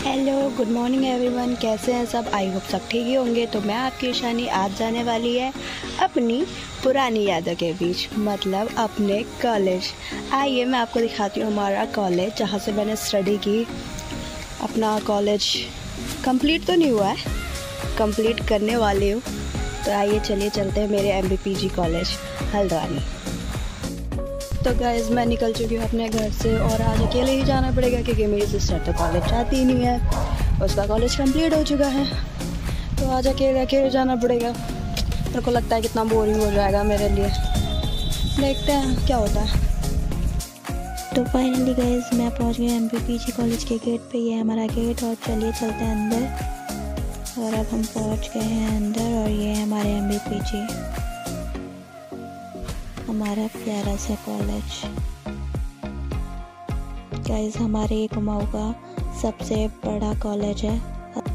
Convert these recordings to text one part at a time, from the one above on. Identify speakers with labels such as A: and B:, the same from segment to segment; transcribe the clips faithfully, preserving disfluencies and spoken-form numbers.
A: Hello, good morning everyone. कैसे हैं सब? आई होप सब ठीक ही होंगे। तो मैं आपकी ईशानी आज जाने वाली है अपनी पुरानी यादों के बीच, मतलब अपने कॉलेज। आइए मैं आपको दिखाती हूँ हमारा कॉलेज, जहाँ से मैंने स्टडी की। अपना कॉलेज कंप्लीट तो नहीं हुआ है, कंप्लीट करने वाली हूँ। तो आइए चलिए चलते हैं मेरे M B P G college Haldwani. तो गाइस मैं निकल चुकी हूँ अपने घर से और आज अकेले ही जाना पड़ेगा क्योंकि मेरी सिस्टर तो कॉलेज जाती ही नहीं है, उसका कॉलेज कंप्लीट हो चुका है। तो आज अकेले अकेले जाना पड़ेगा। मेरे को लगता है कितना बोरिंग हो जाएगा मेरे लिए। देखते हैं क्या होता है। तो फाइनली गाइस मैं पहुँच गया M B P G college के गेट पे। ये हमारा गेट और चलिए चलते हैं अंदर। और अब हम पहुँच गए हैं अंदर और ये है हमारे एम बी पी जी, हमारा प्यारा सा कॉलेज। गाइस हमारे ये कुमाऊं का सबसे बड़ा कॉलेज है।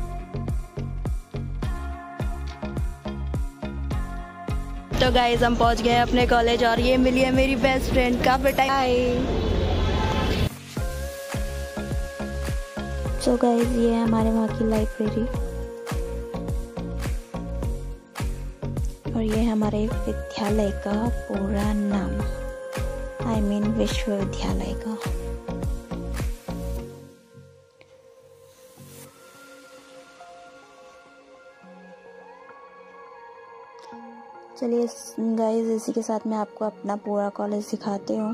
A: तो गाइस हम पहुंच गए अपने कॉलेज और ये मिली है मेरी बेस्ट फ्रेंड। काफी टाइम। हाय। तो गाइस ये है हमारे वहाँ की लाइब्रेरी और ये हमारे विद्यालय का पूरा नाम, आई मीन विश्वविद्यालय का। चलिए गाइस इसी के साथ मैं आपको अपना पूरा कॉलेज दिखाती हूँ।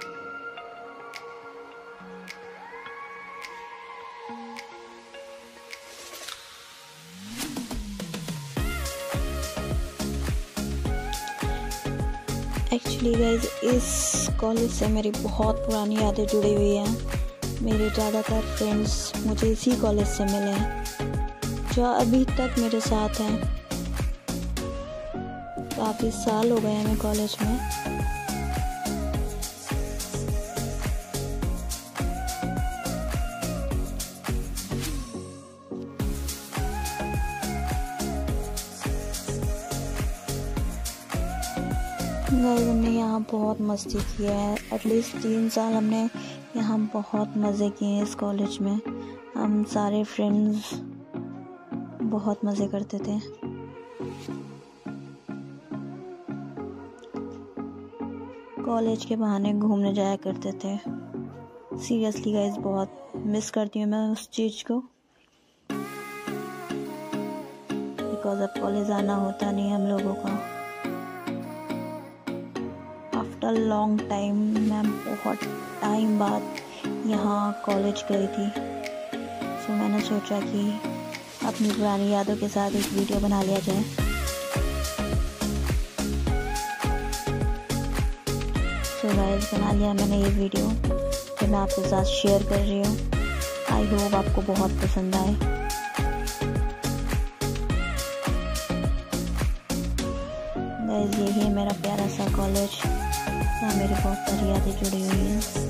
A: एक्चुअली गाइज इस कॉलेज से मेरी बहुत पुरानी यादें जुड़ी हुई हैं। मेरे ज़्यादातर फ्रेंड्स मुझे इसी कॉलेज से मिले हैं, जो अभी तक मेरे साथ हैं। काफ़ी साल हो गए हमें कॉलेज में। गाइस हमने यहाँ बहुत मस्ती की है। एटलीस्ट तीन साल हमने यहाँ बहुत मज़े किए हैं इस कॉलेज में। हम सारे फ्रेंड्स बहुत मज़े करते थे। कॉलेज के बहाने घूमने जाया करते थे। सीरियसली गाइस बहुत मिस करती हूँ मैं उस चीज़ को, बिकॉज अब कॉलेज आना होता नहीं हम लोगों का। आफ्टर लॉन्ग टाइम मैं बहुत टाइम बाद यहाँ कॉलेज गई थी। सो मैंने सोचा कि अपनी पुरानी यादों के साथ एक वीडियो बना लिया जाए। सो गाइस बना लिया मैंने ये वीडियो, जो मैं आपके साथ शेयर कर रही हूँ। आई होप आपको बहुत पसंद आए। गाइस यही है मेरा प्यारा सा कॉलेज, यहाँ मेरी बहुत सारी यादें जुड़ी हुई हैं।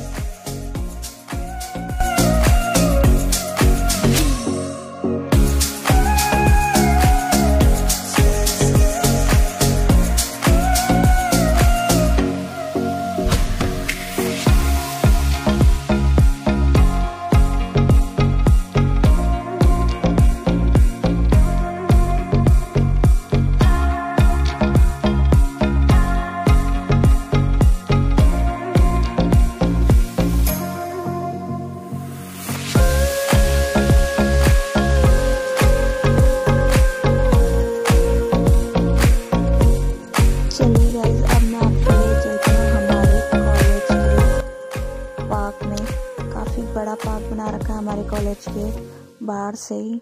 A: बड़ा पार्क बना रखा है हमारे कॉलेज के बाहर से ही।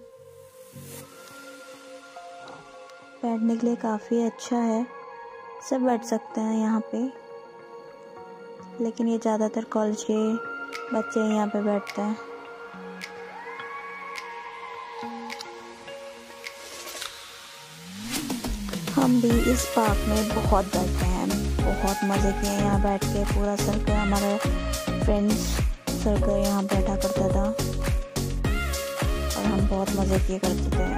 A: बैठने के लिए काफ़ी अच्छा है, सब बैठ सकते हैं यहाँ पे, लेकिन ये ज़्यादातर कॉलेज के बच्चे यहाँ पे बैठते हैं। हम भी इस पार्क में बहुत बैठे हैं, बहुत मज़े किए हैं यहाँ बैठ के। पूरा सर्कल हमारा फ्रेंड्स सर्कल यहाँ बैठा करता था और हम बहुत मज़े किए करते थे।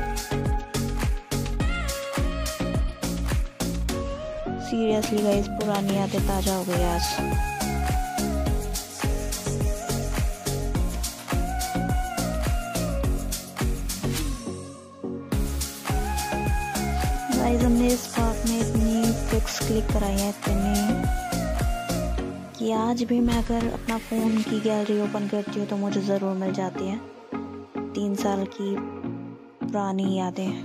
A: सीरियसली गाइस पुरानी यादें ताज़ा हो गई आज।
B: गाइस हमने इस पार्क में इतनी पिक्स क्लिक कराई हैं इतनी कि आज भी मैं अगर अपना फ़ोन की गैलरी ओपन करती हूँ तो मुझे ज़रूर मिल जाती है तीन साल की पुरानी यादें।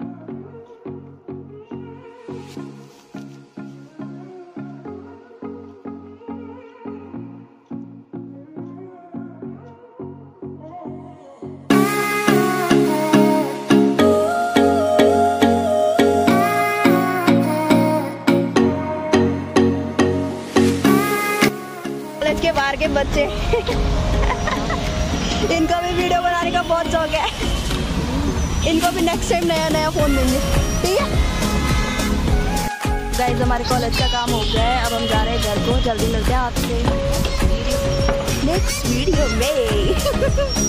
A: कॉलेज के बाहर के बच्चे इनको भी वीडियो बनाने का बहुत शौक है, इनको भी नेक्स्ट टाइम नया नया फ़ोन देंगे, ठीक है गाइस। हमारे कॉलेज का काम हो गया है, अब हम जा रहे हैं घर को। जल्दी मिलते हैं आपसे नेक्स्ट वीडियो में।